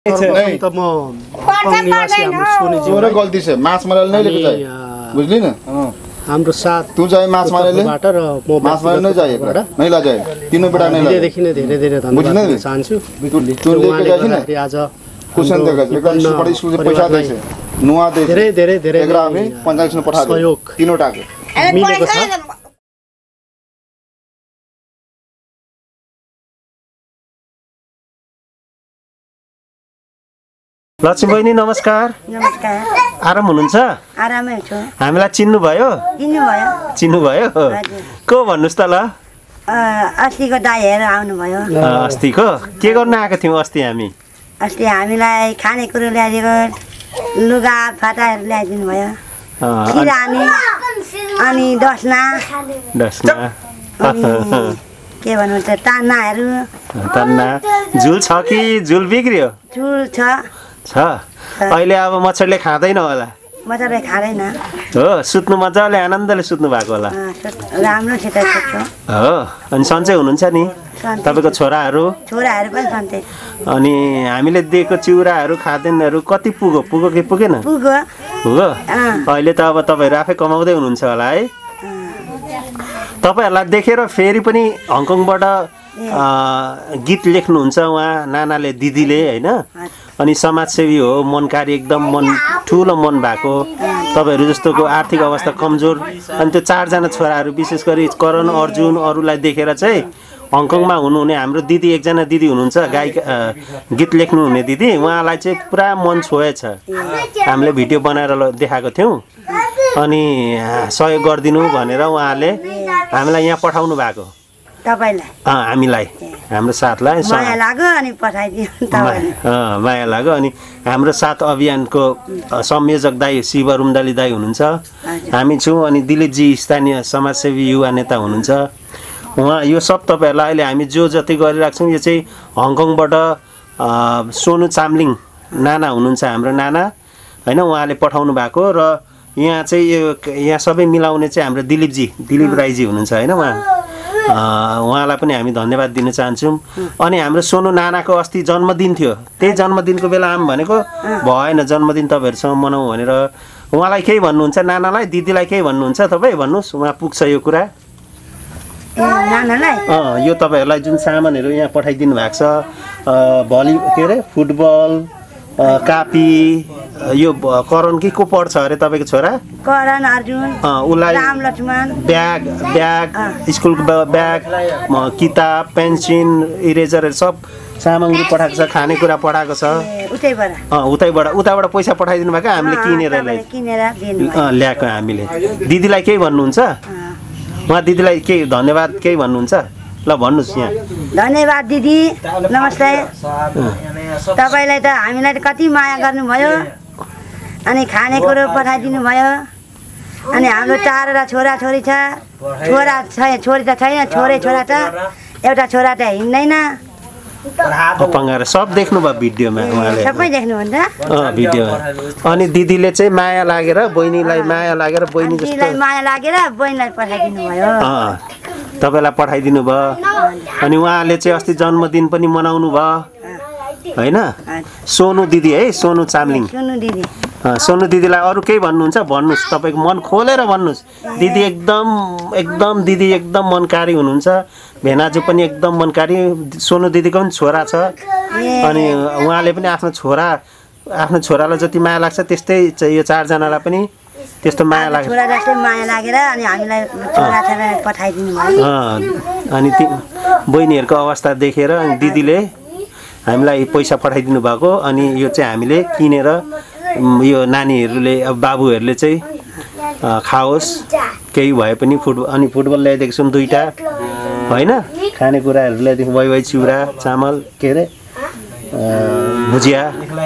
त म निवासी हाम्रो सोनी जोरे गल्ती छ माछ मारेले नै लेको जाय बुझली न हाम्रो साथ तू जाय माछ मारेले बाट र म माछ मारेले नै जाय नै ला जाय तीनो बेटा नै ला देखि नै धेरै धेरै धन्यवाद चाहन्छु तू लेके जाय न आज कुशन देगा लेकिन बड़ी स्कूल से पैसा दे नुवा दे धेरै धेरै धेरै एग्रामे 45 ने पठा दे तीनो टाके मिलेको छ लक्ष्मी बहिनी नमस्कार। नमस्कार। आराम हुनुहुन्छ? आरामै छु। हामीलाई चिन्नु भयो? चिन्नु भयो? को भन्नुस् त ल? अस्तिको दाइ हेरेर आउनु भयो। अस्तिको के गर्न आएको थियौँ अस्ति हामी? अस्ति हामीलाई खानेकुरो ल्याइदिएको लुगा फाटाहरू ल्याइदिनु भयो। किरानी अनि दसना के भन्नु त तान्नाहरू झुल छ कि झुल बिग्रियो? झुल छ अहिले अब मच्छरले खाँदैन होला? मच्छरले खाँदैन हो। सुत्नु मजाले आनन्दले सुत्नु भएको होला? राम्रो छ हो। अनि सन्चै हुनुहुन्छ नि तपाईँको छोराहरू? छोराहरू पनि सन्चै। अनि हामीले दिएको चिउराहरू खाद्यान्नहरू कति पुग्यो कि पुगेन? पुग्यो। अहिले त अब तपाईँहरू आफै कमाउँदै हुनुहुन्छ होला है? तपाईँहरूलाई देखेर फेरि पनि हङकङबाट गीत लेख्नुहुन्छ उहाँ नानाले दिदीले होइन? अनि समाजसेवी हो, मनकारी एकदम ठुलो मन भएको तपाईँहरू जस्तोको आर्थिक अवस्था कमजोर अनि त्यो चारजना छोराहरू विशेष गरी करण अर्जुन अरूलाई देखेर चाहिँ हङकङमा हुनुहुने हाम्रो दिदी एकजना दिदी हुनुहुन्छ गायिका गीत लेख्नुहुने दिदी उहाँलाई चाहिँ पुरा मन छोएछ। हामीले भिडियो बनाएर देखाएको थियौँ अनि सहयोग गरिदिनु भनेर उहाँले हामीलाई यहाँ पठाउनु भएको हामीलाई हाम्रो साथलाई माया लाग्यो अनि पठाइदियो। माया लाग्यो अनि हाम्रो साथ अभियानको संयोजक दाई शिव रुम्दाली दाई हुनुहुन्छ, हामी छौँ अनि दिलीपजी स्थानीय समाजसेवी युवा नेता हुनुहुन्छ। उहाँ यो सब तपाईँहरूलाई अहिले हामी जो जति गरिरहेको छौँ यो चाहिँ हङकङबाट सोनु चामलिङ नाना हुनुहुन्छ हाम्रो नाना होइन? उहाँले पठाउनु भएको र यहाँ चाहिँ यहाँ सबै मिलाउने चाहिँ हाम्रो दिलीप राईजी हुनुहुन्छ होइन? उहाँलाई पनि हामी धन्यवाद दिन चाहन्छौँ। अनि हाम्रो सोनु नानाको अस्ति जन्मदिन थियो, त्यही जन्मदिनको बेला आऊँ भनेको भएन, जन्मदिन तपाईँहरूसँग मनाउँ भनेर। उहाँलाई केही भन्नुहुन्छ? नानालाई दिदीलाई केही भन्नुहुन्छ तपाईँ? भन्नुहोस्, उहाँ पुग्छ यो कुरा। यो तपाईँहरूलाई जुन सामानहरू यहाँ पठाइदिनु भएको छ के अरे फुटबल कापी यो करण कि को पढ्छ अरे तपाईँको छोरा? करण अर्जुन उसलाई ब्याग स्कुलको ब्याग किताब पेन्सिल इरेजरहरू सब सामग्री पठाएको छ, खानेकुरा पठाएको छ उतैबाट पैसा पठाइदिनु भएको हामीले किनेर ल्याएको। हामीले दिदीलाई केही भन्नुहुन्छ? उहाँ दिदीलाई केही धन्यवाद केही भन्नुहुन्छ? ल भन्नुहोस् यहाँ। धन्यवाद दिदी, नमस्ते। तपाईँलाई त हामीलाई त कति माया गर्नुभयो अनि खानेकुरो पठाइदिनु भयो। अनि हाम्रो चारवटा छोराछोरी छ, छोरी त छैन, छोरा छ, एउटा छोरा त हिँड्दैन। सब देख्नुभयो भिडियोमा उहाँले? सबै देख्नुहुन्छ भिडियोमा। अनि दिदीले चाहिँ माया लागेर बहिनीलाई माया लागेर बहिनीलाई पठाइदिनु भयो, तपाईँलाई पठाइदिनु भयो। अनि उहाँले चाहिँ अस्ति जन्मदिन पनि मनाउनु भयो होइन? सोनु दिदी है, सोनु चामलिङ। सोनु दिदीलाई अरू केही भन्नुहुन्छ? भन्नुहोस्, तपाईँको मन खोलेर भन्नुहोस्। दिदी एकदम दिदी एकदम मनकारी हुनुहुन्छ। भेनाजु पनि एकदम मनकारी। सोनु दिदीको पनि छोरा छ अनि उहाँले पनि आफ्नो छोरालाई जति माया लाग्छ त्यस्तै यो चारजनालाई पनि त्यस्तो माया लाग्छ। अनि बहिनीहरूको अवस्था देखेर अनि दिदीले हामीलाई पैसा पठाइदिनु भएको। अनि यो चाहिँ हामीले किनेर यो नानीहरूले अब बाबुहरूले चाहिँ खाओस् केही भए पनि अनि फुटबल ल्याइदिएको छौँ 2टा होइन? खानेकुराहरू ल्याइदिएको वाइ चिउरा चामल के अरे भुजिया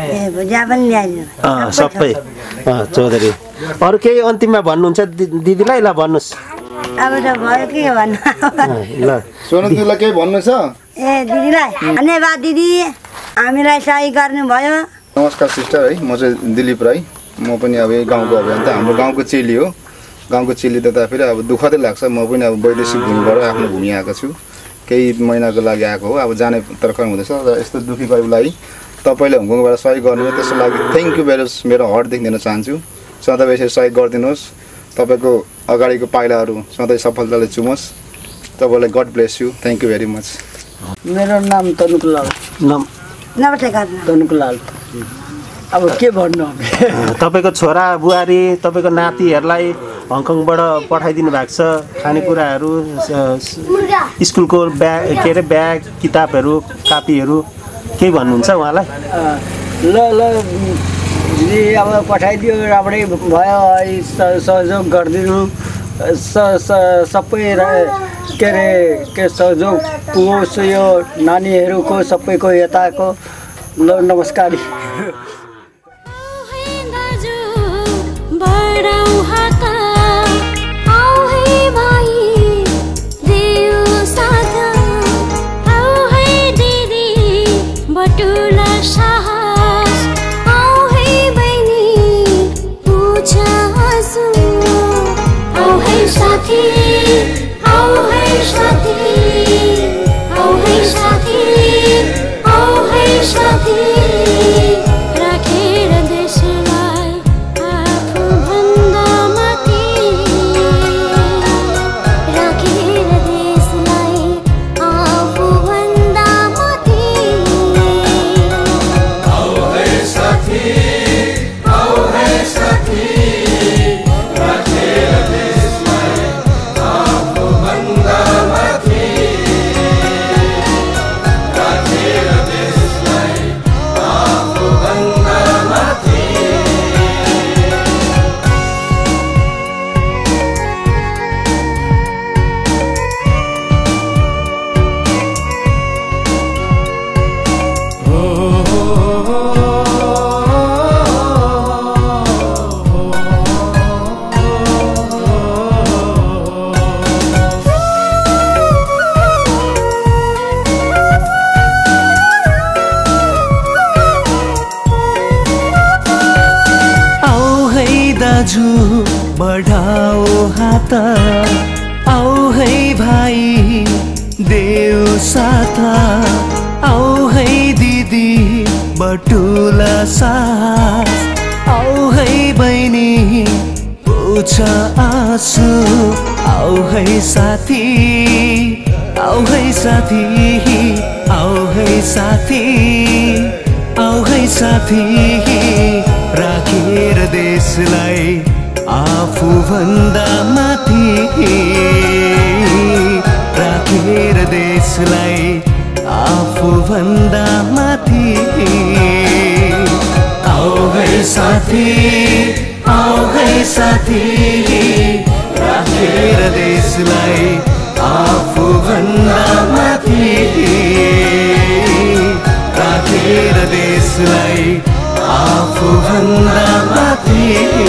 सबै चौधरी। अरू केही अन्तिममा भन्नुहुन्छ दिदीलाई? ल भन्नुहोस्। अब त भयो के भन्नु ल सोनु दिदीलाई केही भन्नु छ? दिदीलाई धन्यवाद दिदी, हामीलाई सहयोग गर्नुभयो। नमस्कार सिस्टर है, म चाहिँ दिलीप राई। म पनि अब यही गाउँको अभियन्ता, हाम्रो गाउँको चेली हो। गाउँको चेली त फेरि अब दुःखदै लाग्छ। म पनि अब वैदेशिक भूमिबाट आफ्नो भूमि आएको छु, केही महिनाको लागि आएको हो। अब जाने तर्खर हुँदैछ र यस्तो दुःखी गरिबलाई तपाईँले हङकङबाट सहयोग गर्नु त्यसको लागि थ्याङ्क यू भेरी मच मेरो हार्टदेखि दिन चाहन्छु। सधैँ यसरी सहयोग गरिदिनुहोस्। तपाईँको अगाडिको पाइलाहरू सधैँ सफलताले चुमोस्। तपाईँलाई god bless you. Thank you very much. मेरो नाम तनुकलाल। तनुकलाल। अब के भन्नु, तपाईँको छोरा बुहारी तपाईँको नातिहरूलाई हङकङबाट पठाइदिनु भएको छ खानेकुराहरू, स्कुलको ब्याग के अरे ब्याग, किताबहरू, कापीहरू, केही भन्नुहुन्छ उहाँलाई? ल दिदी अब पठाइदियो, राम्रै भयो, सहयोग गरिदिनु। सबै के अरे के सहयोग पुगोस् यो नानीहरूको सबैको यताको। ल नमस्कार। बढाओ हात, आओ है भाइ देऊ साथ, आओ है दिदी बटुला साथ, आओ है बहिनी पुछ आँसु, आओ है साथी, आओ है साथी, आओ है साथी, आओ है साथी, राखेर देशलाई आफूभन्दा माथि, राखेर देशलाई आफूभन्दा माथि। आओ है साथी, आओ है साथी, राखेर देशलाई आफूभन्दा माथि, राखेर देशलाई आफूभन्दा माथि।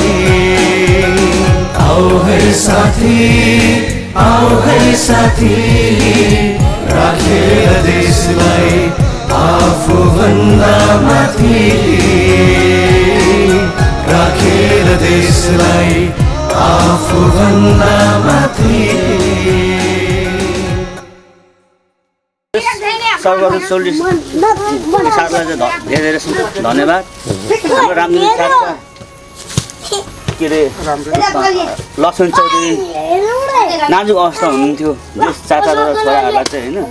आओ है साथी, आओ है साथी, राखेर देशलाई आफूभन्दा माथि, राखेर देशलाई आफूभन्दा माथि। सर्वहरू सोल्डिस साथलाई चाहिँ धेरै धेरै धन्यवाद। हाम्रो रामदिन साथका के अरे लक्ष्मण चौधरी नाजुक अवस्था हुनुहुन्थ्यो। जस चाचा र छोराहरूलाई चाहिँ होइन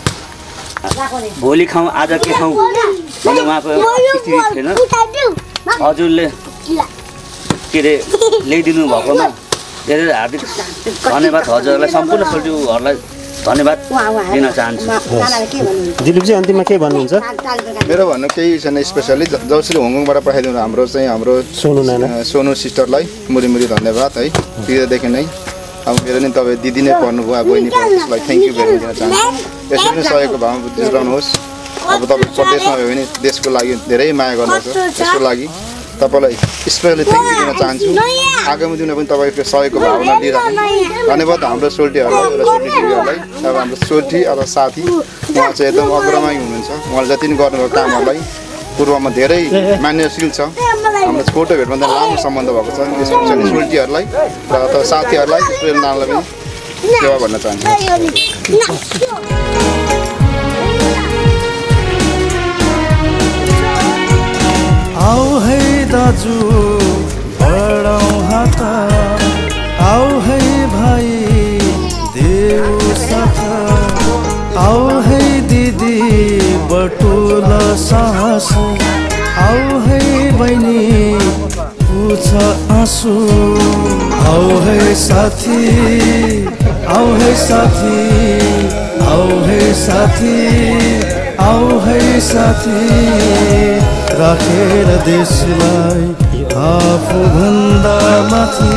भोलि खाउँ आज के खाउँ भन्ने उहाँको स्थिति थिएन। हजुरले के अरे ल्याइदिनु भएकोमा धेरै हार्दिक धन्यवाद। हजुरहरूलाई सम्पूर्ण सोल्टीहरूलाई धन्यवाद दिन चाहन्छु। दिलीपजी अन्तिममा के भन्नुहुन्छ? मेरो भन्नु केही छैन स्पेसली। जसरी हङकङबाट पठाइदिनु हाम्रो सोनु सिस्टरलाई मुरी धन्यवाद है। तिरदेखि नै अब मेरो नि तपाईँ दिदी नै पर्नुभयो, अब बहिनी पर्नु, त्यसलाई थ्याङ्क यू भेरी दिन चाहन्छु। यसरी नै सहयोगको भावमा जुटाउनुहोस्। अब तपाईँ स्वदेशमा भयो भने देशको लागि धेरै माया गर्नुहुन्छ। त्यसको लागि तपाईँलाई स्पेसली थ्याङ्क यू दिन चाहन्छु। आगामी दिनमा पनि तपाईँको सहयोगको भावना लिइराख्नु। धन्यवाद हाम्रो सोल्टीहरूलाई र सोल्टीहरूलाई। अब हाम्रो सोल्टी अथवा साथी उहाँ चाहिँ एकदम अग्रमाई हुनुहुन्छ। उहाँले जति पनि गर्नुभएको कामहरूलाई पूर्वमा धेरै मान्यशील छ। हाम्रो छोटो भेटभन्दा लामो सम्बन्ध भएको छ। स्पेसली सोल्टीहरूलाई र अथवा साथीहरूलाई प्रेरणालाई पनि सेवा भन्न चाहन्छु। आऊ है दाजु बढाऊ हात आऊ है भाइ देऊ साथ आऊ है दिदी बटुल साहस आऊ है बहिनी पूछ आँसु आऊ है साथी आऊ है साथी आऊ है साथी आऊ है साथी राखेर देशलाई आफूभन्दा माथि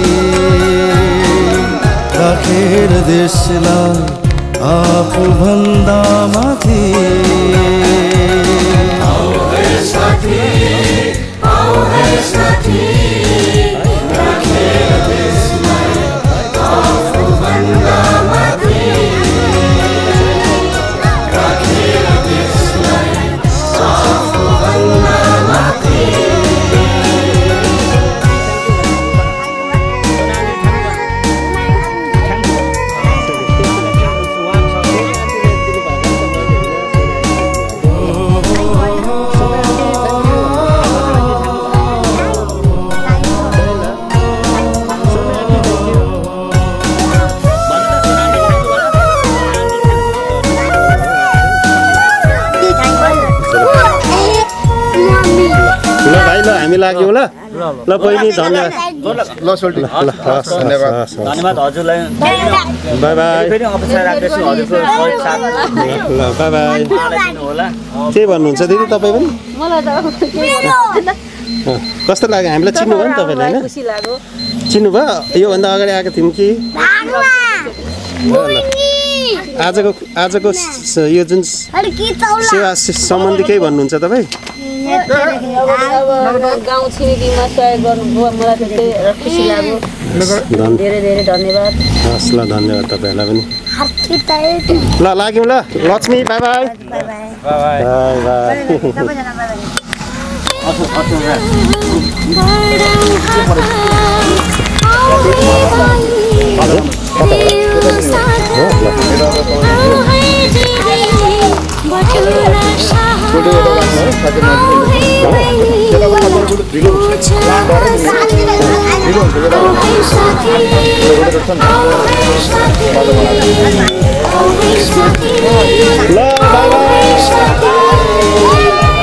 राखेर देशलाई आफूभन्दा माथि आऊ है साथी आऊ है साथी राखेर देशलाई आफूभन्दा माथि राखेर देशलाई आफूभन्दा माथि हामी लाग्यौँ ल ल बहिनी धन्यवाद ल सोल्टी धन्यवाद धन्यवाद हजुरलाई बाई बाई फेरि अपेक्षा राख्दैछु हजुरको सहयोग साथ ल बाई बाई होला के भन्नुहुन्छ दिदी तपाईँ पनि कस्तो लाग्यो हामीलाई चिन्नुभयो नि तपाईँले होइन चिन्नुभयो योभन्दा अगाडि आएको थियौँ कि आजको यो जुन सेवा सम्बन्धी केही भन्नुहुन्छ तपाईँ गाउँ छिमेकीमा सहयोग गर्नुभयो मलाई त्यस्तै खुसी लाग्यो धेरै धेरै धन्यवाद हस् ल धन्यवाद तपाईँहरूलाई पनि ल लाग्यौँ ल Laxmi bye bye bye by